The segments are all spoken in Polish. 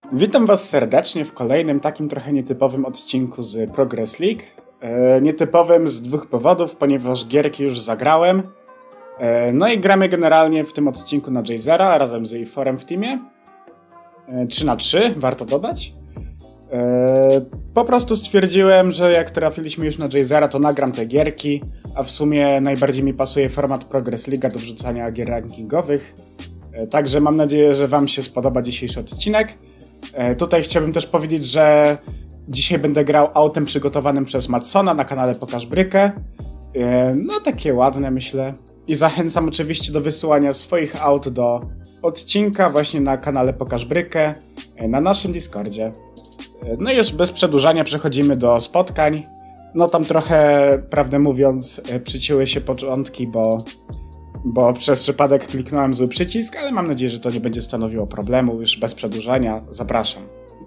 Witam Was serdecznie w kolejnym takim trochę nietypowym odcinku z Progress League. Nietypowym z dwóch powodów, ponieważ gierki już zagrałem. No i gramy generalnie w tym odcinku na Jazera razem z Eiforem w teamie. 3-3, warto dodać. Po prostu stwierdziłem, że jak trafiliśmy już na Jazera, to nagram te gierki, a w sumie najbardziej mi pasuje format Progress League do wrzucania gier rankingowych. Także mam nadzieję, że Wam się spodoba dzisiejszy odcinek. Tutaj chciałbym też powiedzieć, że dzisiaj będę grał autem przygotowanym przez Madsona na kanale Pokaż Brykę. No takie ładne, myślę. I zachęcam oczywiście do wysyłania swoich aut do odcinka właśnie na kanale Pokaż Brykę na naszym Discordzie. No i już bez przedłużania przechodzimy do spotkań. No tam trochę, prawdę mówiąc, przycięły się początki, bo przez przypadek kliknąłem zły przycisk, ale mam nadzieję, że to nie będzie stanowiło problemu. Już bez przedłużania zapraszam.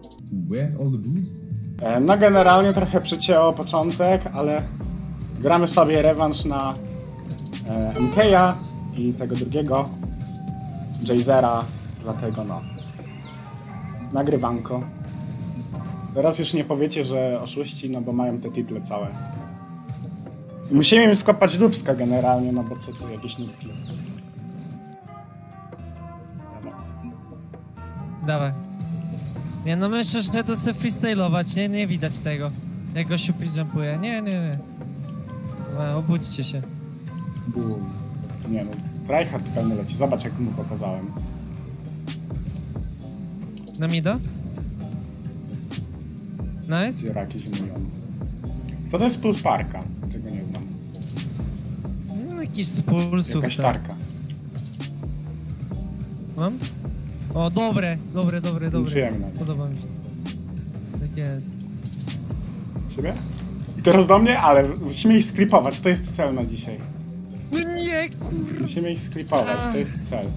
No generalnie trochę przycięło początek, ale gramy sobie rewanż na MK'a i tego drugiego Jazera, dlatego no. Nagrywanko. Teraz już nie powiecie, że oszuści, no bo mają te tytle całe. Musimy im skopać dupska generalnie, no bo co tu, jakieś nutki. Dawaj. Nie, no myślę, że to chcę freestylować, nie widać tego. Jak gościu jumpuje. Nie. Obudźcie się. Boom. Nie no, tryhard pełny leci. Zobacz, jak mu pokazałem. Na mida? Nice. Zbiera jakiś milion. Kto to jest Pulse Parka? Tego nie znam. No, jakiś z pulsów. Jakaś tarka. Mam? O, dobre. Przyjemne. Podoba mi się. Tak jest. Ciebie? I teraz do mnie? Ale musimy ich sklipować, to jest cel na dzisiaj. No nie, kurwa. Musimy ich sklipować, to jest cel.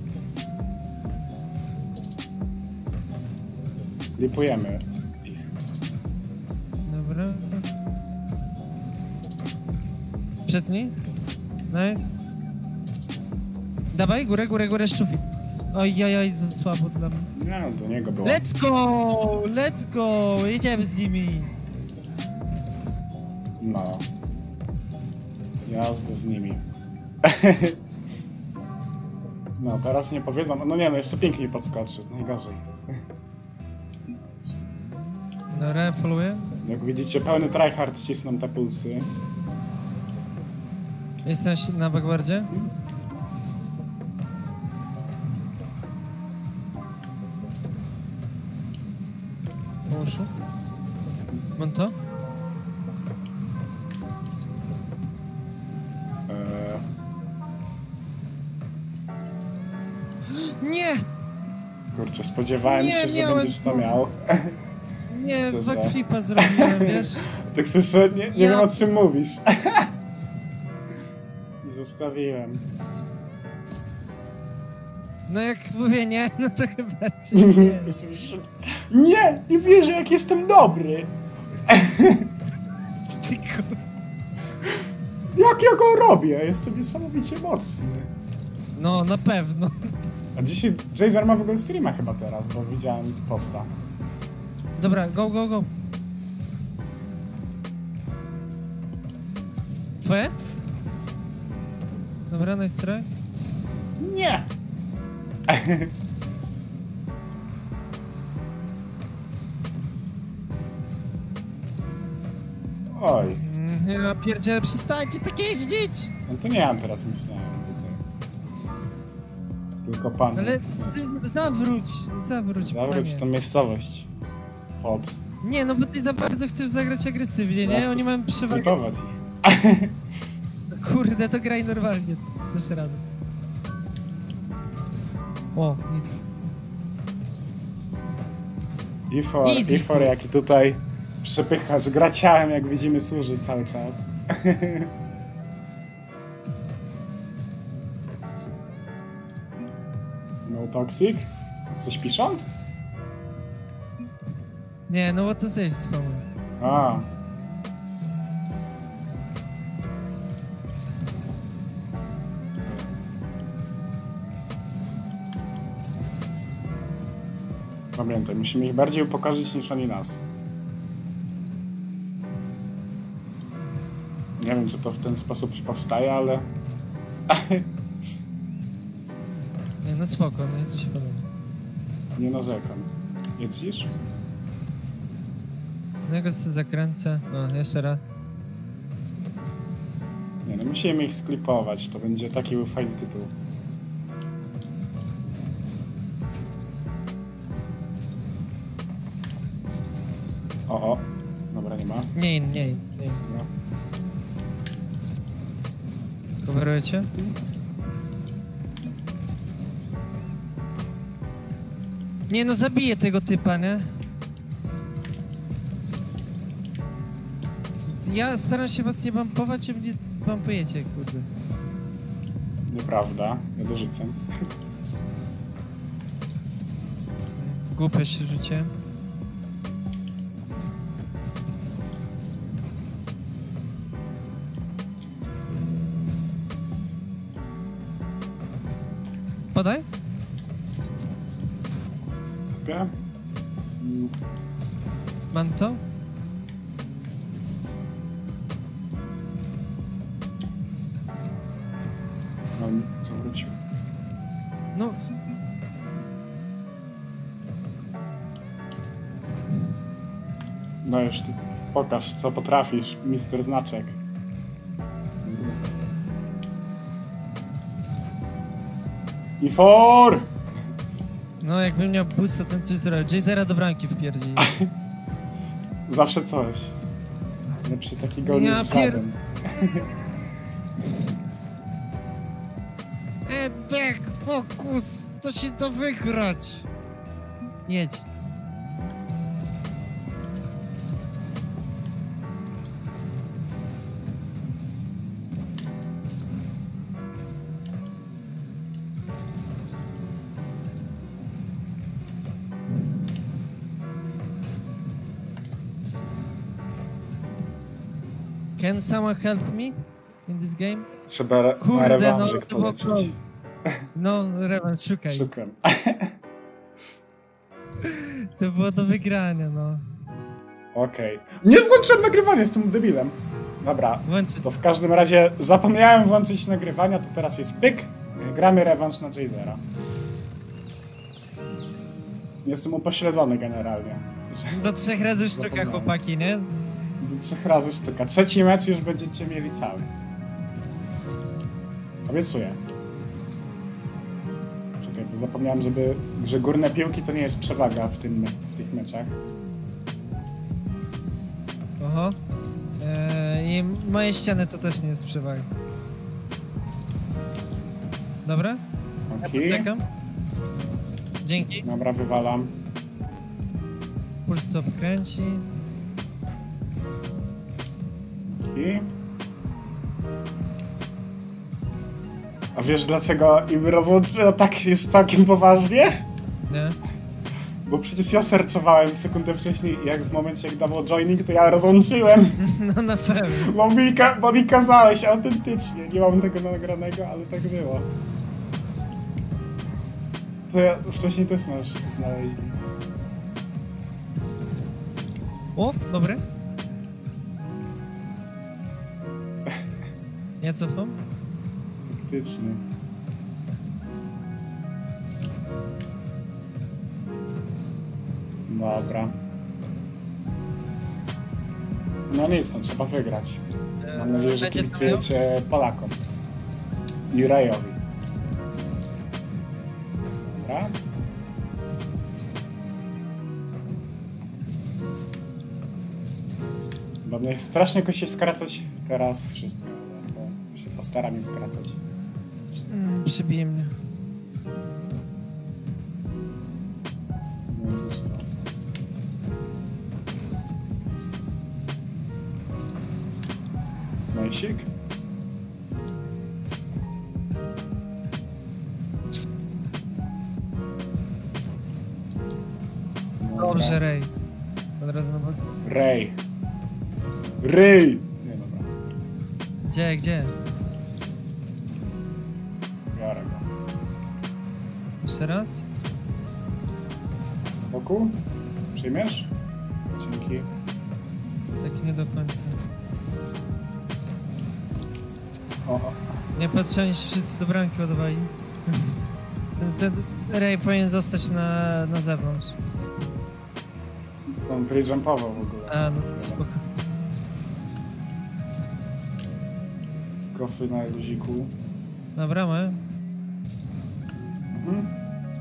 Klipujemy ich. Dobra. Przedni. Nice. Dawaj, górę, szczufi. Ojajaj, za słabo dla mnie. Nie, do niego było. Let's go! Jedziemy z nimi. No. Jazda z nimi. No, teraz nie powiedzą. No nie, no jeszcze pięknie podskoczy, najgorzej. Dobra, followuję. Jak widzicie, pełny tryhard cisną te pulsy. Jestem na backboardzie. Poszło. Mam to? Nie! Kurczę, spodziewałem się, że będziesz to miał. Nie, backflipa zrobiłem, wiesz? Tak słyszę, nie wiem, o czym mówisz. I zostawiłem. No jak mówię nie, no to chyba cię nie. Nie wierzę, jak jestem dobry. Ty kur... Jak ja go robię? Jestem niesamowicie mocny. No, na pewno. A dzisiaj Jazer ma w ogóle streama chyba teraz, bo widziałem posta. Dobra, go. Twoje? Dobra, nice try. Nie! Oj. Ja pierdzielę, przestańcie tak jeździć! No to nie ja teraz myślałem tutaj. Tylko pan. Ale ty zawróć. Zawróć tą miejscowość. Pod. Nie, no bo ty za bardzo chcesz zagrać agresywnie, nie? Ja Oni mają przewagę. sklipować ich. Kurde, to graj normalnie, też radę. O, Eifor jaki tutaj przepychacz, graciałem jak widzimy służy cały czas. No toxic? Coś piszą? nie, no bo to safe spawn. A. Pamiętaj, musimy ich bardziej upokorzyć niż oni nas. Nie wiem, czy to w ten sposób powstaje, ale... Nie, no spoko, no to się podoba. Nie narzekam. Jedziesz? No ja go sobie zakręcę. No, jeszcze raz. Nie, no musimy ich sklipować, to będzie taki fajny tytuł. O, dobra, nie ma. Nie. No. Coverujecie? Nie no, zabiję tego typa, nie? Ja staram się was nie bumpować, a mnie bumpujecie, kurde. Nieprawda, ja dorzucę. Głupio się rzuciłem. Podaj? Ja? Mam to? On zawrócił. No. No już ty pokaż, co potrafisz, mister Znaczek. I for! No, jakbym miał boosta, ten coś zrobił. Jazera do bramki wpierdzi. Zawsze coś. Lepszy taki gol Ja niż żaden. Edek, fokus! To się da wygrać! Jedź. Can someone help me in this game? Trzeba na Kurde, rewanżyk to było polecieć. close. No, rewanż, szukaj. Szukam. To było do wygrania, no. Okej. Nie włączyłem nagrywania, jestem debilem. Dobra, Włączę. to w każdym razie zapomniałem włączyć nagrywania, to teraz jest pyk. Gramy rewanż na Jazera. Jestem upośledzony generalnie. Do 3 razy sztuka, Zapomniałem. chłopaki, nie? Do 3 razy sztuka. Trzeci mecz już będziecie mieli cały. Obiecuję. Czekaj, bo zapomniałem, że górne piłki to nie jest przewaga w tych meczach. Oho. I moje ściany to też nie jest przewaga. Dobra? Okej. Czekam. Dzięki. Dobra, wywalam. Pull stop kręci. Okej. A wiesz dlaczego im rozłączyło tak już całkiem poważnie? Nie? Bo przecież ja serczowałem sekundę wcześniej i jak w momencie jak dawał joining, to ja rozłączyłem. No na pewno. Bo mi kazałeś autentycznie. Nie mam tego nagranego, ale tak było. To ja wcześniej też nas znaleźli. O, dobry. Ja cofam. Faktycznie. Dobra. No nic, no, trzeba wygrać. Mam nadzieję, że Będzie kibicujecie Polakom. I Rajowi. Dobra. Bo mnie strasznie kusi skracać teraz wszystko, ale to się postaram je skracać. Przebije mnie. No i zresztą. Najsik? Dobrze, Ray. Od razu na bok. Ray. Ray! Nie, dobra. Gdzie? Biorę go. Jeszcze raz? Spokój. Przyjmiesz? Dzięki. Tak nie do końca. O. Nie patrzę, się wszyscy do bramki ładowali. Ten Ray powinien zostać na zewnątrz. On pre-jumpował w ogóle. A, no to spoko. Kofy na luziku. Dobra, my. Mhm.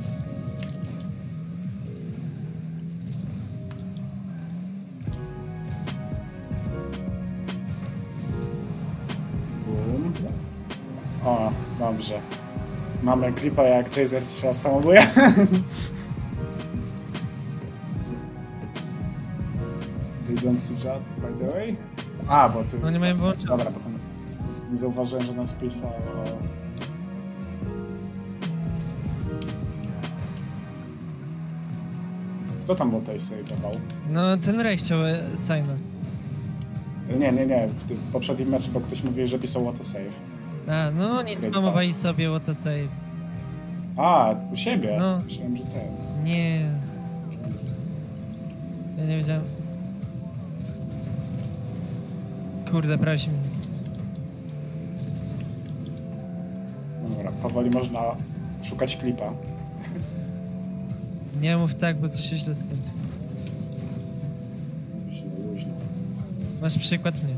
Boom. O, dobrze. Mamy klipa jak Chaser strzela samobój. They don't see that, by the way. A, bo ty... No nie mają wyłączone. Dobra, potem nie zauważyłem, że nas pisało. Kto tam bo tej sobie dawał? No ten Ray chciał signa. Nie. W poprzednim meczu, bo ktoś mówił, że pisał what a save. A, no oni spamowali sobie what a save. A, u siebie? No. Myślałem, że ten. Nie. Ja nie wiedziałem. Kurde, prawie się mnie. Dobra, powoli można szukać klipa. Nie mów tak, bo coś się źle skończy. Luźno. Masz przykład mnie.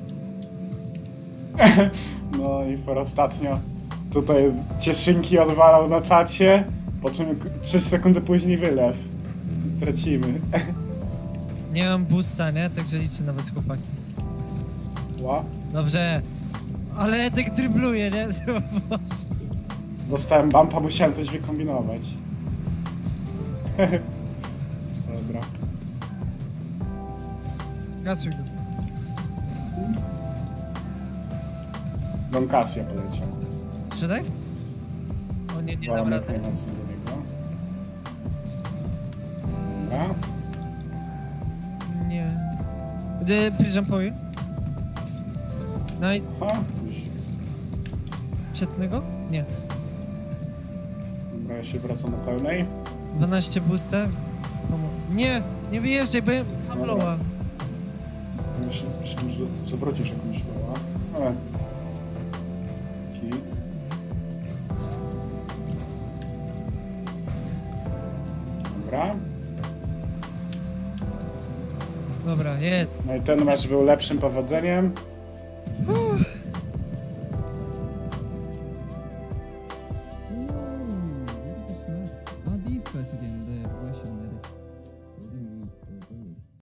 No i for ostatnio tutaj cieszynki odwalał na czacie, po czym 3 sekundy później wylew. Stracimy. Nie mam boosta, nie? Także liczę na was, chłopaki. Ła? Dobrze. Ale tak drybluje, nie? Dostałem bumpa, musiałem coś wykombinować. Dobra. Kasuj go. Don Casio poleciał. Czy tak? O nie, nie dam Walamy rady. najmocniej do niego. Dobra. Nie. Gdzie pre-jumpuję? No i A, przednego? Nie. dobra, ja się wracam do pełnej. 12 boosta. Nie! Nie wyjeżdżaj, bo ja mam Dobra. loa. Myślę, że zawrócisz jakąś loła. Ale... Ki. Dobra. Dobra, jest. No i ten mecz był lepszym powodzeniem.